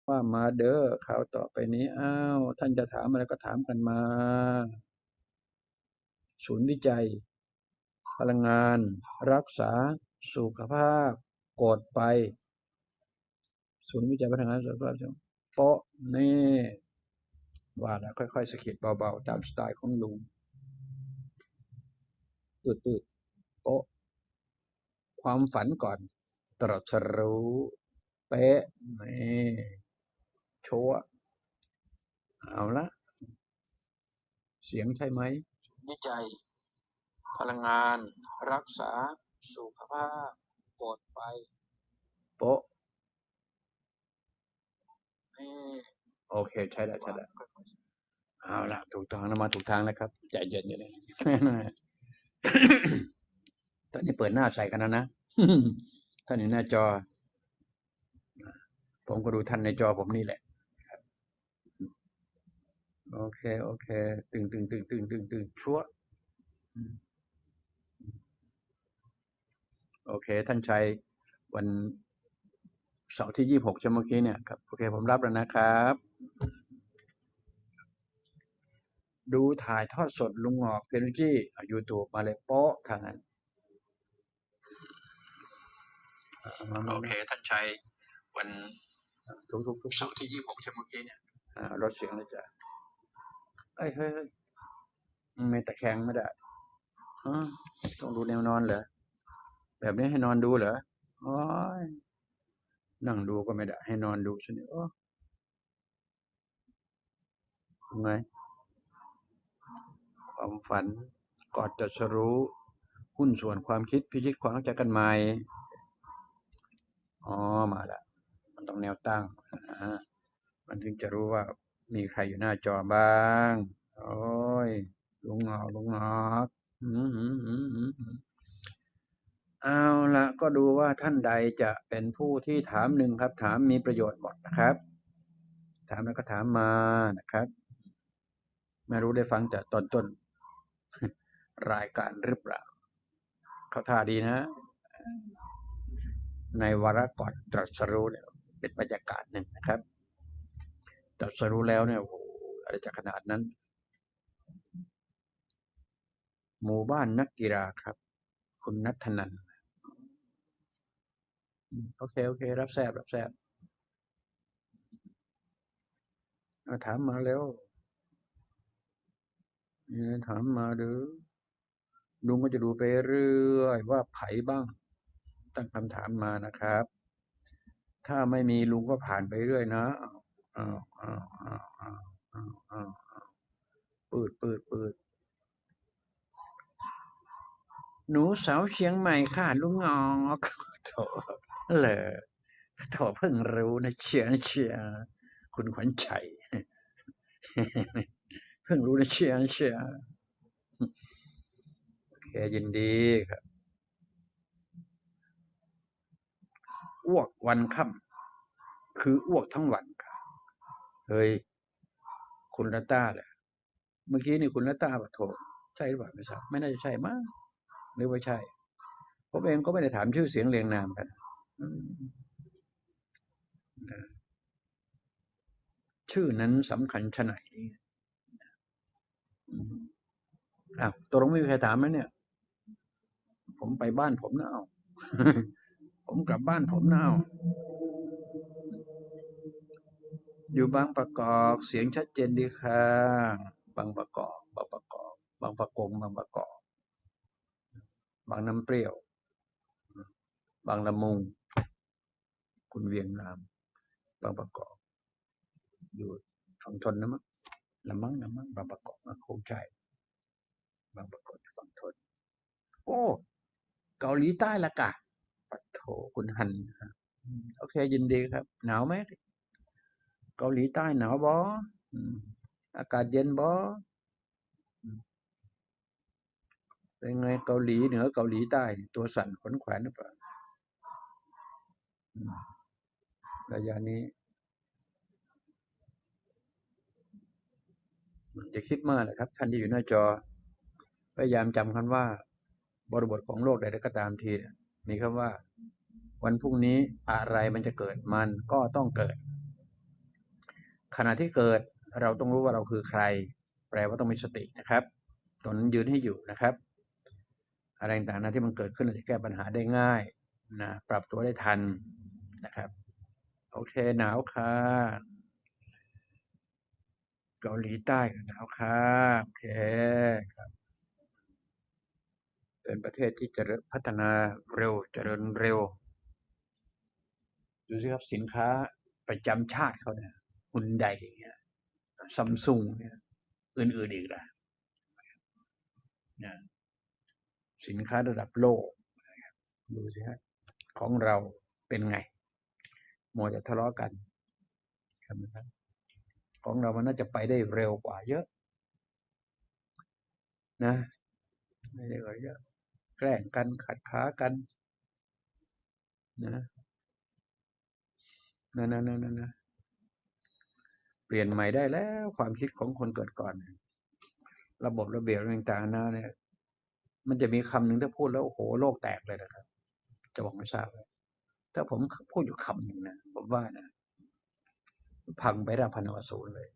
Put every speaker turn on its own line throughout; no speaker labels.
ว่ามาเด้อข่าวต่อไปนี้อ้าวท่านจะถามอะไรก็ถามกันมาศูนย์วิจัยพลังงานรักษาสุขภาพกดไปศูนย์วิจัยพลังงานสุขภาพโป๊ะนี่ว่าแล้วค่อยๆสะกิดเบาๆตามสไตล์ของลุงตืดๆโป๊ะความฝันก่อนตรัสรู้เป๊ะนี่ชัวร์เอาละเสียงใช่ไหมวิจัยพลังงานรักษาสุขภาพกดไปโป๊ะนี่โอเคใช่แล้วเอาละถูกทางแล้วมาถูกทางแล้วครับใจเย็นอยู่เลยตอนนี้เปิดหน้าใส่กันนะท่านอยู่หน้าจอผมก็ดูท่านในจอผมนี่แหละโอเคตึงชั่วโอเคท่านชัยวันเสาร์ที่26ใช่เมื่อกี้เนี่ยครับโอเคผมรับแล้วนะครับดูถ่ายทอดสดลุงหงอกเพนจี้YouTube มาเลยโป๊ะทางนั้นโอเคท่านชัยวันทุกเสาร์ที่26ใช่เมื่อกี้เนี่ยลดเสียงเลยจ้ะเฮ้ยไม่ตะแคงไม่ได้ต้องดูแนวนอนเหรอแบบนี้ให้นอนดูเหรอโอ้ยนั่งดูก็ไม่ได้ให้นอนดูซะนี่โอ้ไงความฝันก่อนจะรู้หุ้นส่วนความคิดพิชิตความเข้าใจกันใหม่อ๋อมาแล้วมันต้องแนวตั้งมันถึงจะรู้ว่ามีใครอยู่หน้าจอบ้างโอ้ยลุงหงอกเอาละก็ดูว่าท่านใดจะเป็นผู้ที่ถามหนึ่งครับถามมีประโยชน์หมดนะครับถามแล้วก็ถามมานะครับไม่รู้ได้ฟังจากตอนต้นรายการหรือเปล่าเขาท่าดีนะในวาระก่อนตรัสรู้เนี่ยเป็นบรรยากาศหนึ่งนะครับตรัสรู้แล้วเนี่ยโอ้โหอะไรจะขนาดนั้นหมู่บ้านนักกีฬาครับคุณณัฐนันท์โอเครับแซบถามมาแล้วถามมาเด้อลุงก็จะดูไปเรื่อยว่าไผบ้างตั้งคำถามมานะครับถ้าไม่มีลุงก็ผ่านไปเรื่อยนะอ้าวปืดหนูสาวเชียงใหม่ค่ะลุงงอกโถเหรอโถเพิ่งรู้นะเชียร์คุณขวัญชัยเพิ่งรู้นะเชียร์โอเคยินดีครับอ้วกวันค่ำคืออ้วกทั้งวันครับเฮ้ยคุณละต้าเหรอเมื่อกี้นี่คุณละต้าปะโถใช่หรือเปล่าไม่ทราบไม่น่าจะใช่มั้งหรือว่าใช่ผมเองก็ไม่ได้ถามชื่อเสียงเรียงนามกันชื่อนั้นสำคัญชะไหนอ้าวตกลงไม่มีใครถามไหมเนี่ยผมไปบ้านผมนะเอาผมกลับบ้านผมนะเอาอยู่บางประกอบเสียงชัดเจนดีค่ะบางประกอบบางประกอบบางประกงบางประกอบบางน้ำเปรี้ยวบางละมุงคุณเวียงนามบางประกอบอยู่ฝั่งทนนะมั้งละมั้งบางประกอบมาคงใจบางประกอบอยู่ฝั่งทนโอ้เกาหลีใต้ละกะปัดโถคุณหันโอเคยินดีครับหนาวไหมเกาหลีใต้หนาวบ่อากาศเย็นบ่เป็นไงเกาหลีเหนือเกาหลีใต้ตัวสั่นขนแขวนหรือเปล่าระยะนี้จะคิดมากนะครับท่านที่อยู่หน้าจอพยายามจำคำว่าบริบทของโลกใดๆก็ตามทีมีคำว่าวันพรุ่งนี้อะไรมันจะเกิดมันก็ต้องเกิดขณะที่เกิดเราต้องรู้ว่าเราคือใครแปลว่าต้องมีสตินะครับตอนนั้นยืนให้อยู่นะครับอะไรต่างๆนะที่มันเกิดขึ้นเราจะแก้ปัญหาได้ง่ายนะปรับตัวได้ทันนะครับโอเคหนาวค่ะเกาหลีใต้ก็หนาวค่ะโอเคครับเป็นประเทศที่จะพัฒนาเร็วเจริญเร็วดูสิครับสินค้าประจำชาติเขาเนี่ยฮุนไดอย่างเงี้ยซัมซุงเนี่ยอื่นๆอีกล่ะนะสินค้าระดับโลกดูสิฮะของเราเป็นไงมัวแต่ทะเลาะกันครับของเรามันน่าจะไปได้เร็วกว่าเยอะนะไม่ได้กว่าเยอะแกล้งกันขัดขากันนะนะเปลี่ยนใหม่ได้แล้วความคิดของคนเกิดก่อนระบบระเบียบต่างๆนะเนี่ยมันจะมีคำหนึ่งถ้าพูดแล้วโอ้โหโลกแตกเลยนะครับจะบอกไม่ทราบถ้าผมพูดอยู่คำหนึ่งนะผมว่านะพังไปราพันวสูรเลย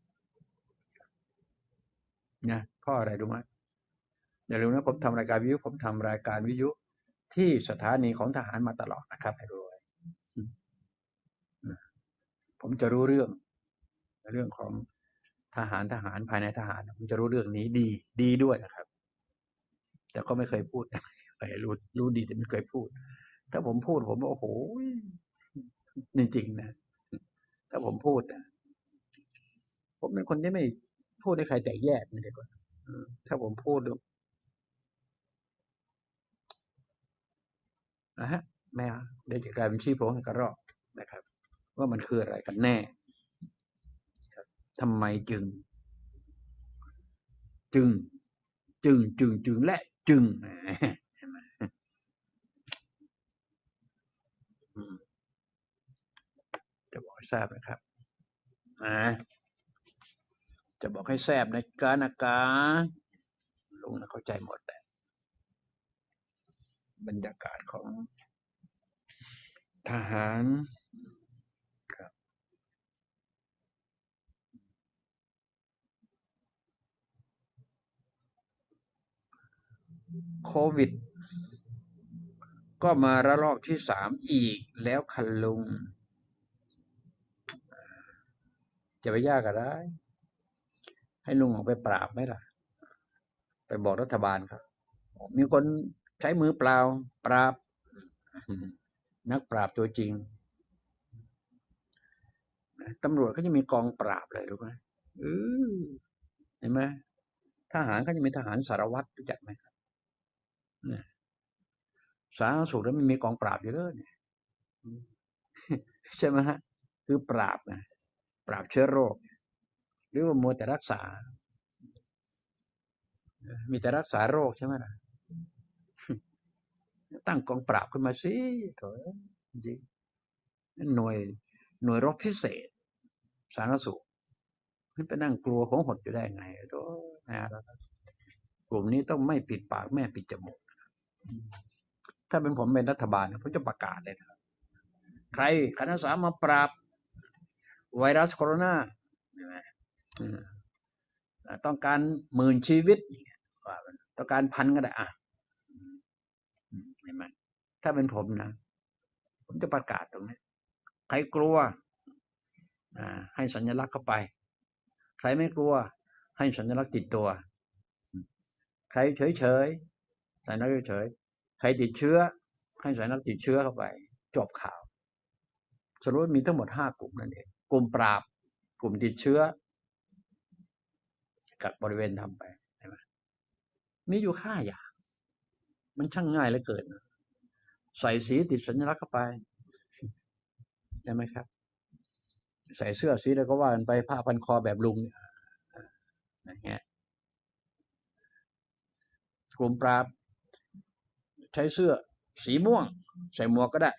นะเพราะอะไรรู้ไหมอย่าลืมนะผมทำรายการวิทยุผมทำรายการวิทยุที่สถานีของทหารมาตลอดนะครับให้รู้ไว้ผมจะรู้เรื่องของทหารภายในทหารผมจะรู้เรื่องนี้ดีด้วยนะครับแต่ก็ไม่เคยพูดรู้ดีแต่ไม่เคยพูดถ้าผมพูดผมโอ้โหจริงๆนะถ้าผมพูดนะผมเป็นคนที่ไม่พูดให้ใครแตกแยกนะเดี๋ยวก่อนถ้าผมพูดนะฮะไม่เอาเดี๋ยวจะกลายเป็นชี้โพงกระรอกนะครับว่ามันคืออะไรกันแน่ทำไมจึงและจึงจะบอกให้ทราบนะครับจะบอกให้แซบในการอากาลุงเข้าใจหมดแหละบรรยากาศของทหารครับโควิดก็มาระลอกที่3อีกแล้วคันลุงจะไปยากอะไรให้ลุงออกไปปราบไหมล่ะไปบอกรัฐบาลครับมีคนใช้มือเปล่าปราบนักปราบตัวจริงตำรวจเขาจะมีกองปราบเลยรู้ไหมเห็นไหมทหารเขาจะมีทหารสารวัตรรู้จักไหมครับสาธารณสุขแล้วมันมีกองปราบอยู่เลยเนี่ยใช่ไหมฮะคือปราบนะปราบเชื้อโรคหรือว่ามัวแต่รักษามีแต่รักษาโรคใช่ไหมล่ะตั้งกองปราบขึ้นมาสิเถอะจริงหน่วยรบพิเศษสาธารณสุขไม่ไปนั่งกลัวของหดอยู่ได้ไงโธ่นะกลุ่มนี้ต้องไม่ปิดปากแม่ปิดจมูกถ้าเป็นผมเป็นรัฐบาลผมจะประกาศเลยนะครับใครคณะสามาปราบไวรัสโคโรนาต้องการ10,000 ชีวิตต้องการ1,000ก็ได้เห็นไหมถ้าเป็นผมนะผมจะประกาศตรงนี้ใครกลัวให้สัญลักษณ์เข้าไปใครไม่กลัวให้สัญลักษณ์ติดตัวใครเฉยสัญลักษณ์เฉยใครติดเชื้อให้สัญลักษณ์ติดเชื้อเข้าไปจบข่าวสรุปมีทั้งหมด5 กลุ่มนั่นเองกลุ่มปราบกลุ่มติดเชื้อกักบริเวณทำไปใช่ไหมมีอยู่5 อย่างมันช่างง่ายเหลือเกินใส่สีติดสัญลักษณ์เข้าไปใช่ไหมครับใส่เสื้อสีแล้วก็ว่ากันไปผ้าพันคอแบบลุงอย่างเงี้ยกลุ่มปราบใช้เสื้อสีม่วงใส่หมวกก็ได้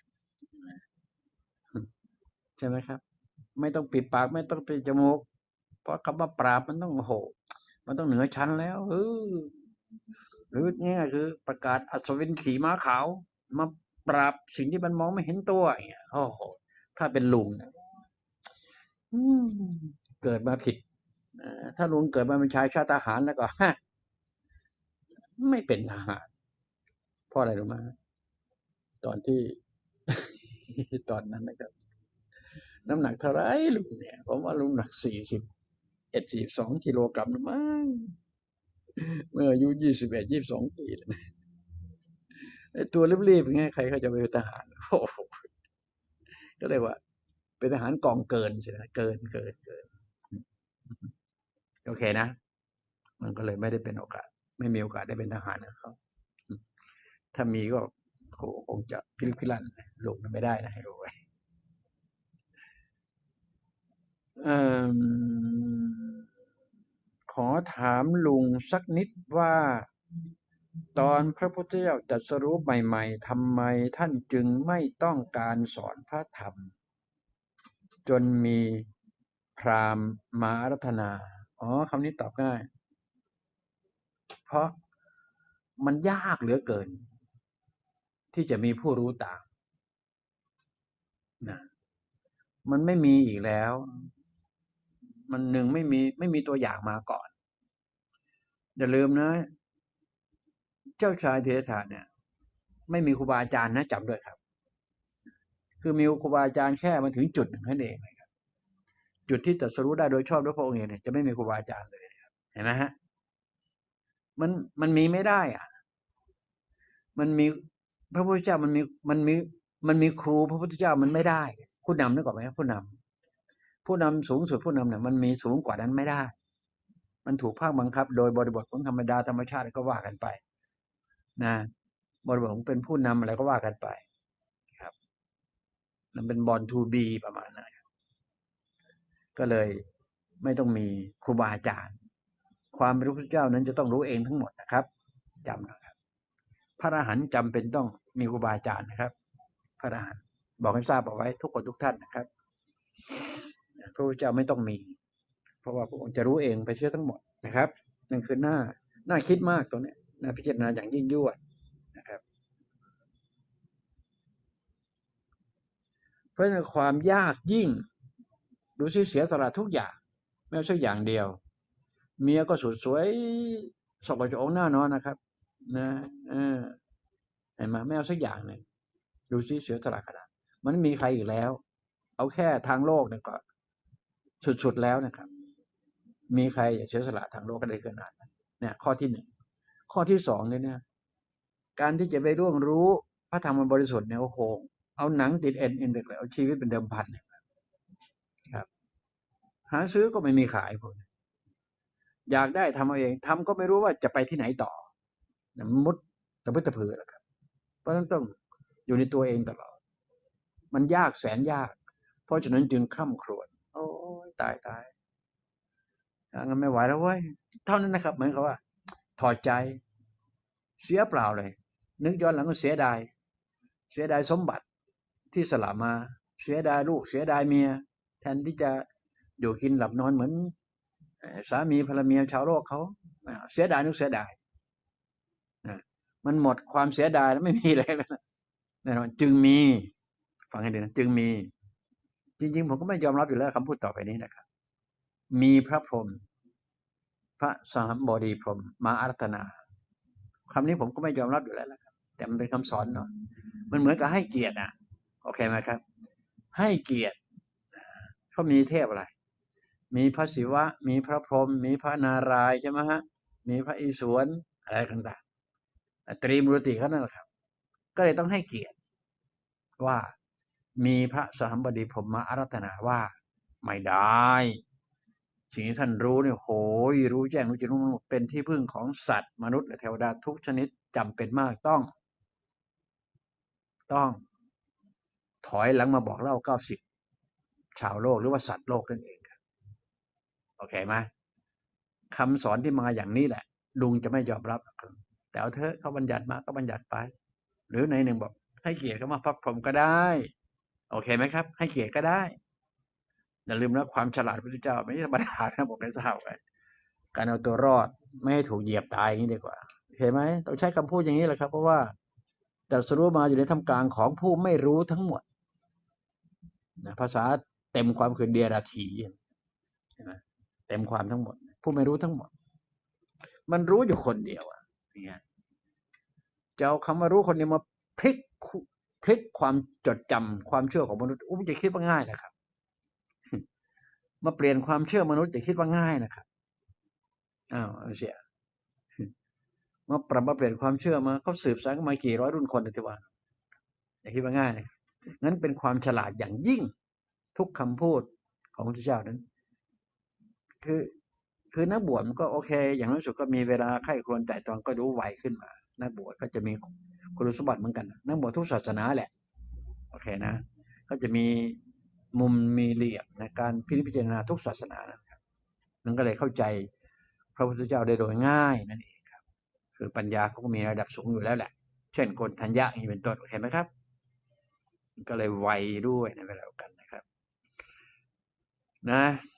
ใช่ไหมครับไม่ต้องปิดปากไม่ต้องปิดจมูกเพราะคำว่าปราบมันต้องโอ้โหมันต้องเหนือชั้นแล้วหรือเนี่ยคือประกาศอัศวินขี่ม้าขาวมาปราบสิ่งที่มันมองไม่เห็นตัวอย่างเงี้ยโอ้โหถ้าเป็นลุงนะเกิดมาผิดถ้าลุงเกิดมาเป็นชายชาติทหารแล้วก็ไม่เป็นทหารเพราะอะไรรู้ไหมตอนที่ ตอนนั้นนะครับน้ำหนักเท่าไรลุงเนี่ยผมว่าลุงหนัก41-42 กิโลกรัมนะมั้งเมื่ออายุ21-22 ปีไอ้ตัวรีบๆอย่างเงี้ยใครเขาจะไปเป็นทหารโอ้โหก็เลยว่าเป็นทหารกองเกินใช่ไหมเกินโอเคนะมันก็เลยไม่ได้เป็นโอกาสไม่มีโอกาสได้เป็นทหารกับเขาถ้ามีก็คงจะพิลึกพิลั่นลงไม่ได้นะให้รู้ไว้ขอถามลุงสักนิดว่าตอนพระพุทธเจ้าตรัสรู้ใหม่ๆทำไมท่านจึงไม่ต้องการสอนพระธรรมจนมีพราหมณ์มาอาราธนาคำนี้ตอบง่ายเพราะมันยากเหลือเกินที่จะมีผู้รู้ตามนะมันไม่มีอีกแล้วมันหนึ่งไม่มีตัวอย่างมาก่อนอย่าลืมนะเจ้าชายเทถะเนี่ยไม่มีครูบาอาจารย์นะจำด้วยครับคือมีครูบาอาจารย์แค่มาถึงจุดหนึ่งนั่นเองนะครับจุดที่ตรัสรู้ได้โดยชอบด้วยพระองค์เองเนี่ยจะไม่มีครูบาอาจารย์เลยครับเห็นไหมฮะมันมีไม่ได้อ่ะมันมีพระพุทธเจ้ามันมีครูพระพุทธเจ้ามันไม่ได้ผู้นำนึกออกไหมครับผู้นำสูงสุดผู้นำเนี่ยมันมีสูงกว่านั้นไม่ได้มันถูกภาคบังคับโดยบริบทของธรรมดาธรรมชาติก็ว่ากันไปนะบริบทของเป็นผู้นำอะไรก็ว่ากันไปครับมันเป็นบอลทูบีประมาณนั้นก็เลยไม่ต้องมีครูบาอาจารย์ความเป็นพระพุทธเจ้านั้นจะต้องรู้เองทั้งหมดนะครับจำนะครับพระอรหันต์จำเป็นต้องมีครูบาอาจารย์นะครับพระอรหันต์บอกให้ทราบเอาไว้ทุกคนทุกท่านนะครับพระพุทธเจ้าไม่ต้องมีเพราะว่าพระองค์จะรู้เองไปเสียทั้งหมดนะครับนั่นคือน่าคิดมากตรงนี้น่าพิจารณาอย่างยิ่งยวดนะครับเพราะในความยากยิ่งดูสิเสียสละทุกอย่างไม่ใช่อย่างเดียวเมียก็สวยสวยสกปรกหน้านอนนะครับนะเห็นไหมไม่เอาสักอย่างหนึ่งดูสิเสียสละขนาดมันมีใครอีกแล้วเอาแค่ทางโลกเนี่ยก็สุดๆแล้วนะครับมีใครเสียสละทางโลกก็ได้ขนาดนั้นเนี่ยข้อที่หนึ่งข้อที่สองเนี่ยการที่จะไปร่วงรู้พระธรรมบริสุทธิ์เนี่ยโอ้โหเอาหนังติดเอ็นเด็กเลยเอาชีวิตเป็นเดิมพันครับหาซื้อก็ไม่มีขายพวกอยากได้ทำเอาเองทำก็ไม่รู้ว่าจะไปที่ไหนต่อมุดตะพื้นตะพือแล้วครับเพราะนั้นต้องอยู่ในตัวเองตลอดมันยากแสนยากเพราะฉะนั้นจึงคร่ำครวญโอ้ยตายงั้นไม่ไหวแล้วเว้ยเท่านั้นนะครับเหมือนกับว่าถอดใจเสียเปล่าเลยนึกย้อนหลังก็เสียดายสมบัติที่สละมาเสียดายลูกเสียดายเมียแทนที่จะอยู่กินหลับนอนเหมือนสามีภรรยาชาวโลกเขาเสียดายนึกเสียดายมันหมดความเสียดายแล้วไม่มีอะไรแล้วแน่นอนจึงมีฟังให้ดีนะจึงมีจริงๆผมก็ไม่ยอมรับอยู่แล้วคำพูดต่อไปนี้นะครับมีพระพรหมพระสามบดีพรหมมาอาราธนาคำนี้ผมก็ไม่ยอมรับอยู่แล้วครับแต่มันเป็นคำสอนเนาะมันเหมือนกับให้เกียรติอ่ะโอเคไหมครับให้เกียรติเขามีเทพอะไรมีพระศิวะมีพระพรหมมีพระนารายณ์ใช่ไหมฮะมีพระอิศวรอะไรต่างๆตรีมูรติเขานั่นแหละครับก็เลยต้องให้เกียรติว่ามีพระสหัมบดีพรหมมาอาราธนาว่าไม่ได้สิ่งที่ท่านรู้เนี่ยโหยรู้แจ้งรู้จริงรู้เป็นที่พึ่งของสัตว์มนุษย์และเทวดาทุกชนิดจำเป็นมากต้องถอยหลังมาบอกเล่า90ชาวโลกหรือว่าสัตว์โลกนั่นเองโอเคไหมคำสอนที่มาอย่างนี้แหละลุงจะไม่ยอมรับแต่เอาเถอะเขาบัญญัติมาก็บัญญัติไปหรือในหนึ่งบอกให้เกียรติเขามาพระพรหมก็ได้โอเคไหมครับให้เกียรติก็ได้อย่าลืมนะความฉลาดพระพุทธเจ้าไม่ใช่ธรรมดานะบอกให้ทราบไว้การเอาตัวรอดไม่ให้ถูกเหยียบตายอย่างนี้ดีกว่าเห็นไหมต้องใช้คำพูดอย่างนี้แหละครับเพราะว่าตรัสรู้มาอยู่ในท่ามกลางของผู้ไม่รู้ทั้งหมดภาษาเต็มความคือเดียราถีใช่ไหมเต็มความทั้งหมดผู้ไม่รู้ทั้งหมดมันรู้อยู่คนเดียวอย่างเงี้ยจะเอาคำว่ารู้คนเดียวมาพลิกพลิกความจดจำความเชื่อของมนุษย์มันจะคิดว่าง่ายนะครับมาเปลี่ยนความเชื่อมนุษย์จะคิดว่าง่ายนะครับอ้าวเสียมาปรับมาเปลี่ยนความเชื่อมาเขาสืบสานกันมากี่ร้อยรุ่นคนนะที่ว่าอย่าคิดว่าง่ายนะงั้นเป็นความฉลาดอย่างยิ่งทุกคำพูดของพระพุทธเจ้านั้นคือคือนักบวชมันก็โอเคอย่างน้อยสุดก็มีเวลาไข้ครวญแต่ตองก็รู้ไวขึ้นมานักบวชก็จะมีคุณสมบัติเหมือนกันนักบวชทุกศาสนาแหละโอเคนะก็จะมีมุมมีเหลี่ยมในการพิจารณาทุกศาสนานะครับมันก็เลยเข้าใจพระพุทธเจ้าได้โดยง่ายนั่นเองครับคือปัญญาเขาก็มีระดับสูงอยู่แล้วแหละเช่นคนทัญญะนี่เป็นต้นเห็นไหมครับก็เลยไวด้วยในเวลาเดียวกันนะครับนะ